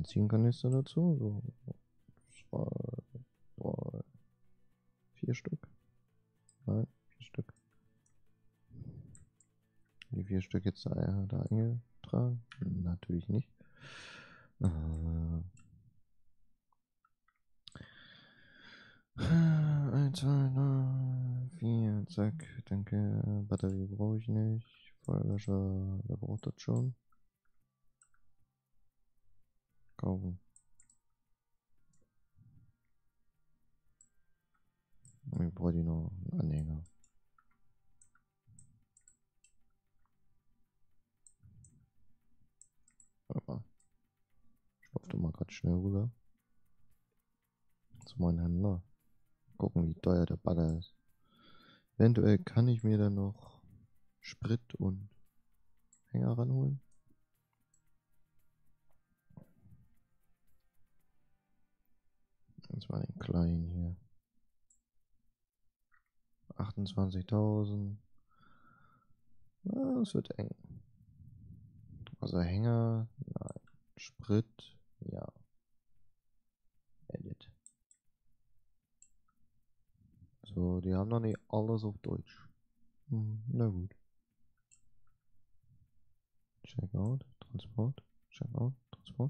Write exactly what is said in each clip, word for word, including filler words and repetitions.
Benzinkanister dazu. So zwei, drei, vier Stück. Nein, vier Stück. Die vier Stück jetzt da, da eingetragen? Natürlich nicht. Äh, eins, zwei, drei, vier, zack. Danke. Batterie brauche ich nicht. Feuerlöscher, wer braucht das schon? Kaufen. Ich brauche die noch einen Anhänger. Warte mal. Ich laufe doch mal gerade schnell rüber. Zu meinem Händler. Gucken, wie teuer der Bagger ist. Eventuell kann ich mir dann noch Sprit und Hänger ranholen. Das war den kleinen hier. achtundzwanzigtausend. Ja, das wird eng. Also Hänger, nein. Sprit, ja. Edit. So, die haben noch nicht alles auf Deutsch. Hm, na gut. Checkout, Transport, Checkout, Transport.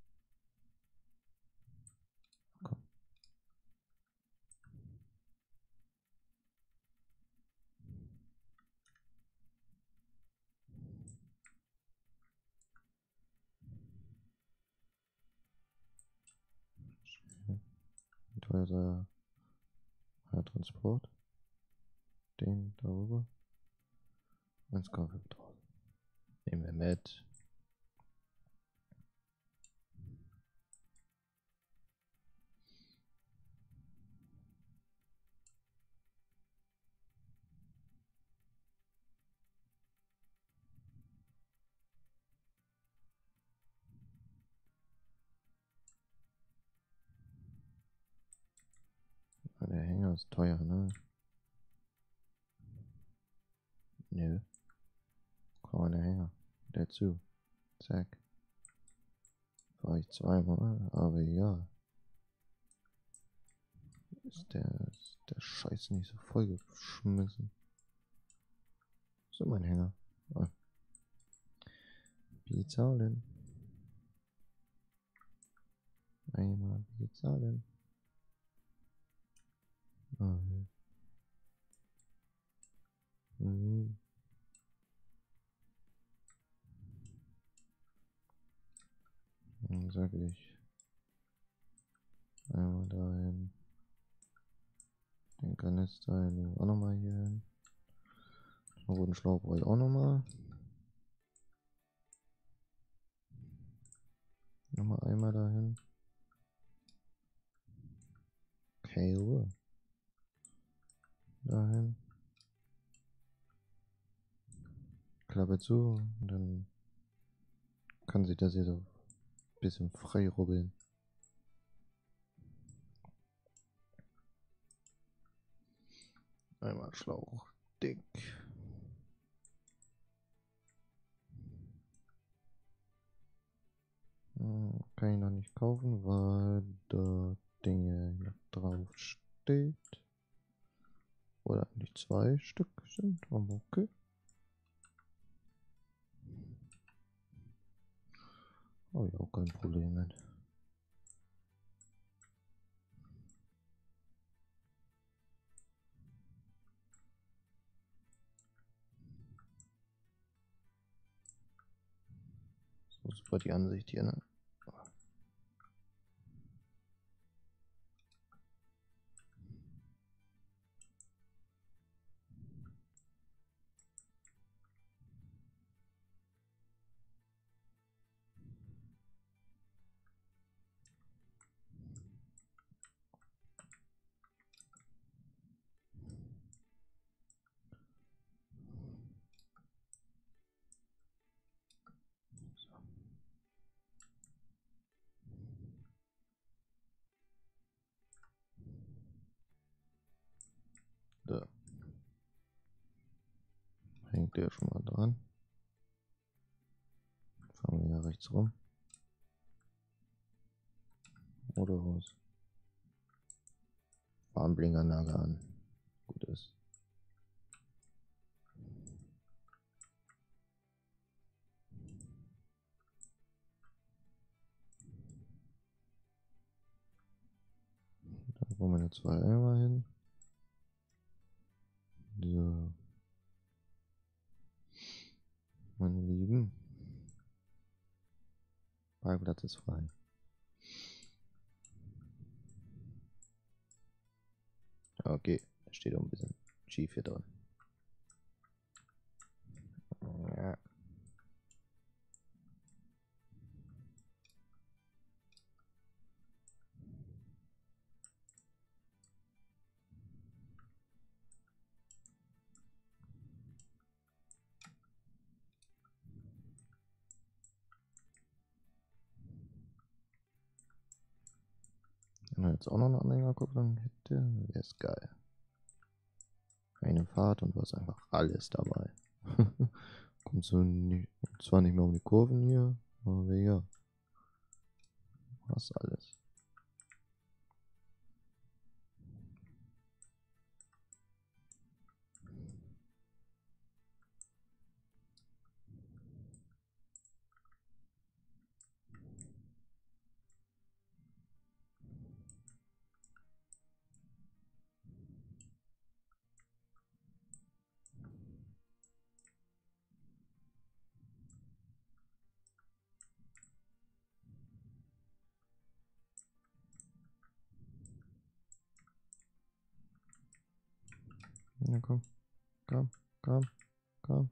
Komm. Wie teuer ist der ja, Transport? Den darüber. eins Komma fünftausend. Nehmen wir mit. Der Hänger ist teuer, ne? Nö. Keine Hänger. Dazu. Zack. War ich zweimal, aber ja. Ist der, ist der Scheiß nicht so vollgeschmissen. So mein Hänger. Ah. Bezahlen. Einmal bezahlen. Mhm. Mhm. Dann sag ich einmal dahin. Den Kanister nehmen wir auch nochmal hier hin. Den roten Schlauch brauche ich auch nochmal. Nochmal einmal dahin. Okay, Ruhe. Dahin. Klappe zu. Und dann kann sich das hier so ein bisschen frei rubbeln. Einmal Schlauch. Dick. Kann ich noch nicht kaufen, weil da Dinge noch drauf steht. Oder eigentlich zwei Stück sind, aber okay. Habe ich auch kein Problem mit. So super die Ansicht hier, ne? Da hängt der schon mal dran. Fahren wir hier rechts rum. Oder was? Warnblinkanlage an. Gut ist. Da kommen meine zwei Eimer hin. So. Meine Lieben. Parkplatz ist frei. Okay, da steht auch ein bisschen schief hier drin. Ja. Wenn man jetzt auch noch eine Anhängerkupplung hätte, wäre es geil. Eine Fahrt und du hast einfach alles dabei. Kommst du nicht, zwar nicht mehr um die Kurven hier, aber ja. Du hast alles. Na komm, komm, komm, komm.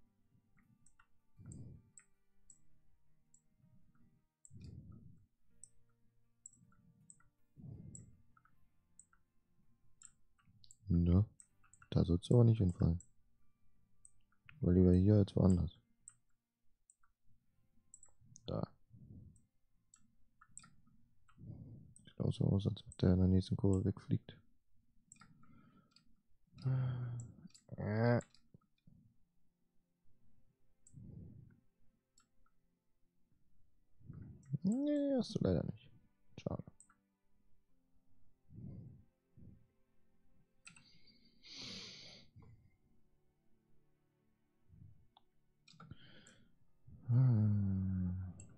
Ne, da sollst du aber nicht hinfallen. Aber lieber hier als woanders. Da. Sieht auch so aus, als ob der in der nächsten Kurve wegfliegt. Äh. Nee, hast du leider nicht. Schade. Hm.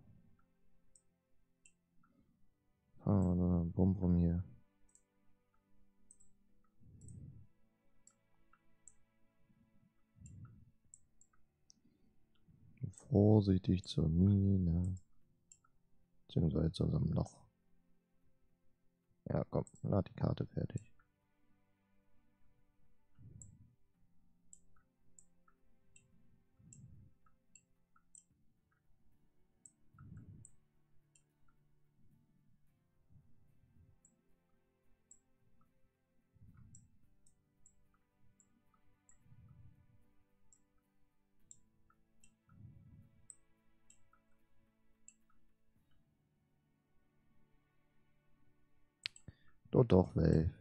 Fahren wir noch Bum rum hier. Vorsichtig zur Mine. Beziehungsweise zu unserem Loch. Ja, komm, lad die Karte fertig. Doch, doch, Wave.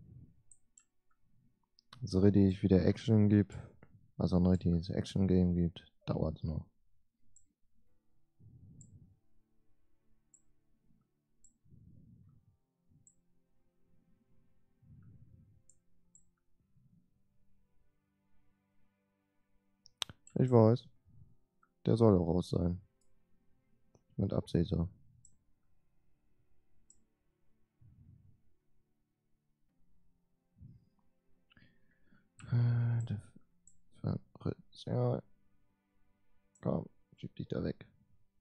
So richtig wieder Action gibt, also ein richtiges Action-Game gibt, dauert es noch. Ich weiß. Der soll auch raus sein. Mit Absicht so. Ja. Komm, schieb dich da weg.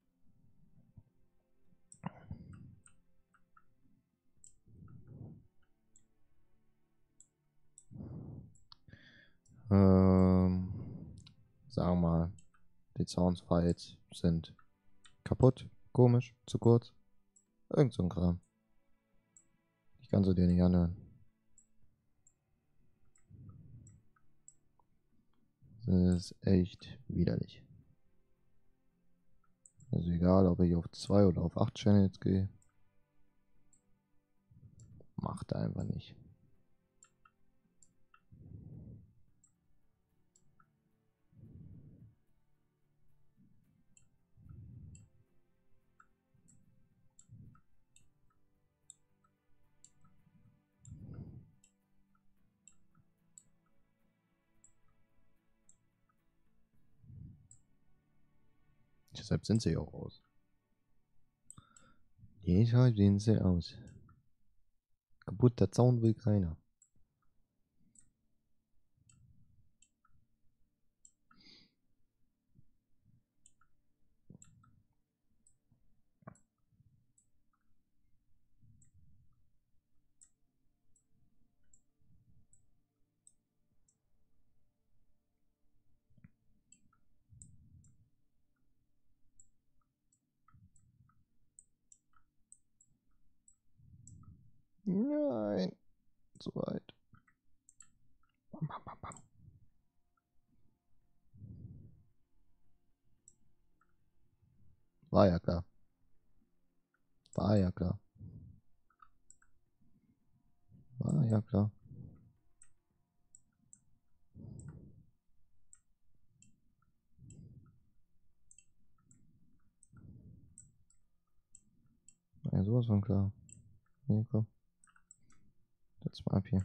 Ähm, sagen wir mal, die Soundfiles sind kaputt, komisch, zu kurz. Irgend so ein Kram. Ich kann sie dir nicht anhören. Das ist echt widerlich. Also egal, ob ich auf zwei oder auf acht Channels gehe. Macht einfach nicht. Deshalb sind sie auch aus. Deshalb sehen sie aus. Kaputter Zaun will keiner. Nein. Zu weit. Bam, bam, bam, bam. War ja klar. War ja klar. War ja klar. War ja sowas von klar. Hier, komm. Setz mal ab hier.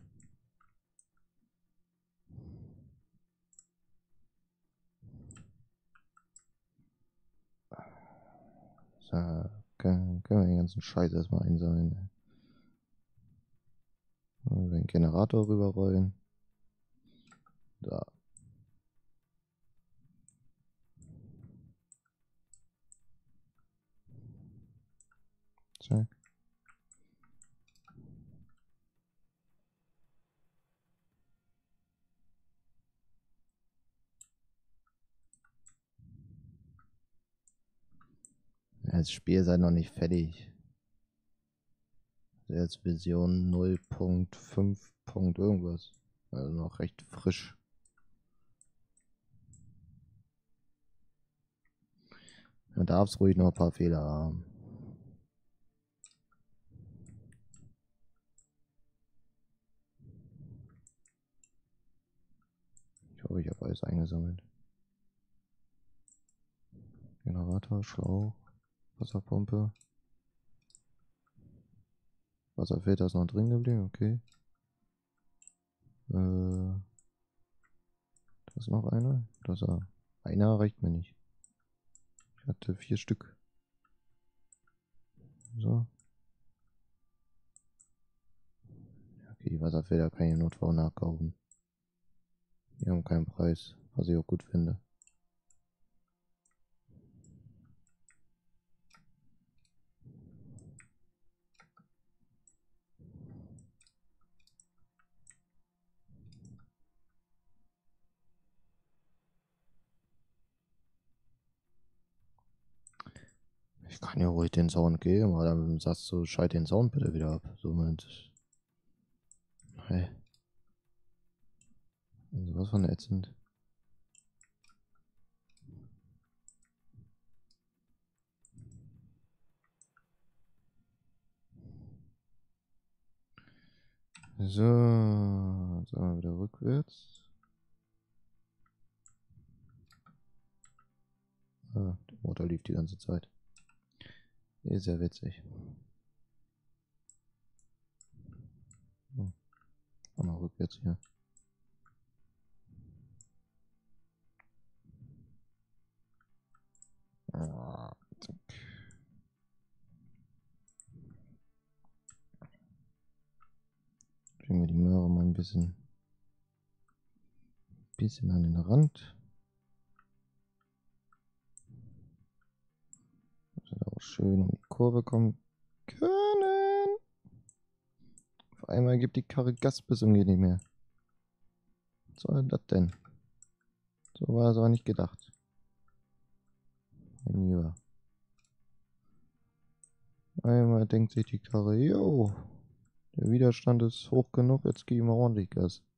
So, können, können wir den ganzen Scheiß erstmal einsammeln. Und den Generator rüberrollen. Da. Zack. Das Spiel ist halt noch nicht fertig. Jetzt Version null Punkt fünf. Irgendwas. Also noch recht frisch. Man darf es ruhig noch ein paar Fehler haben. Ich hoffe, ich habe alles eingesammelt. Generator, Schlauch, Wasserpumpe. Wasserfilter ist noch drin geblieben, okay. Äh, da ist noch einer. Das ist einer reicht mir nicht. Ich hatte vier Stück. So. Okay, die Wasserfilter kann ich im Notfall nachkaufen. Die haben keinen Preis, was ich auch gut finde. Ich kann ja ruhig den Sound geben, aber dann sagst du, schalt den Sound bitte wieder ab. Somit. Hey. Also was von ätzend. So, jetzt einmal wieder rückwärts. Ah, der Motor lief die ganze Zeit. Ist ja witzig. Hm. Einmal rückwärts hier. Ah, zack. Bringen wir die Möhre mal ein bisschen, bisschen an den Rand. Dass wir da auch schön um die Kurve kommen können. Auf einmal gibt die Karre Gas bis zum geht nicht mehr. Was soll das denn? So war es aber nicht gedacht. Mein Lieber. Einmal denkt sich die Karre, jo, der Widerstand ist hoch genug, jetzt geben wir ordentlich Gas.